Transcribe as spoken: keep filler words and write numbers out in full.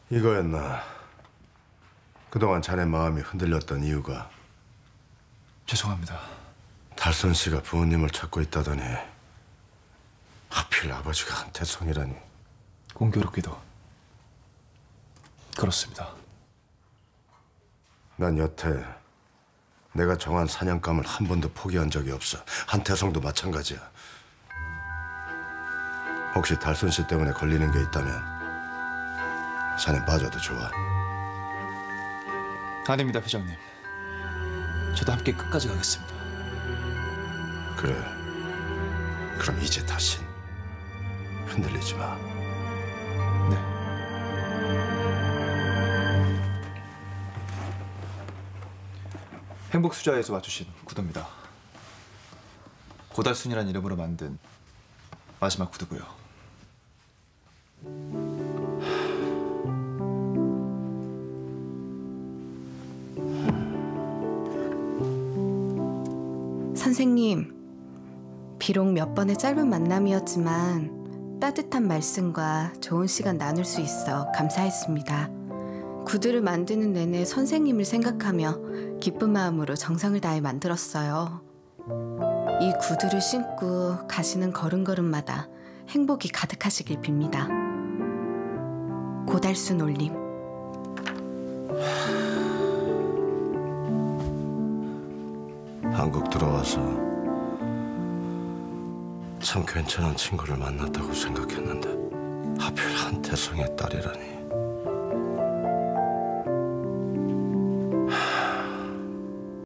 이거였나? 그동안 자네 마음이 흔들렸던 이유가? 죄송합니다. 달선 씨가 부모님을 찾고 있다더니 하필 아버지가 한태성이라니. 공교롭게도 그렇습니다. 난 여태 내가 정한 사냥감을 한 번도 포기한 적이 없어. 한태성도 마찬가지야. 혹시 달선 씨 때문에 걸리는 게 있다면 자넨 빠져도 좋아. 아닙니다, 회장님. 저도 함께 끝까지 가겠습니다. 그래. 그럼 이제 다신 흔들리지 마. 네. 행복수자에서 와주신 구두입니다. 고달순이라는 이름으로 만든 마지막 구두고요. 선생님, 비록 몇 번의 짧은 만남이었지만 따뜻한 말씀과 좋은 시간 나눌 수 있어 감사했습니다. 구두를 만드는 내내 선생님을 생각하며 기쁜 마음으로 정성을 다해 만들었어요. 이 구두를 신고 가시는 걸음걸음마다 행복이 가득하시길 빕니다. 고달순 올림. 한국 들어와서 참 괜찮은 친구를 만났다고 생각했는데 하필 한태성의 딸이라니.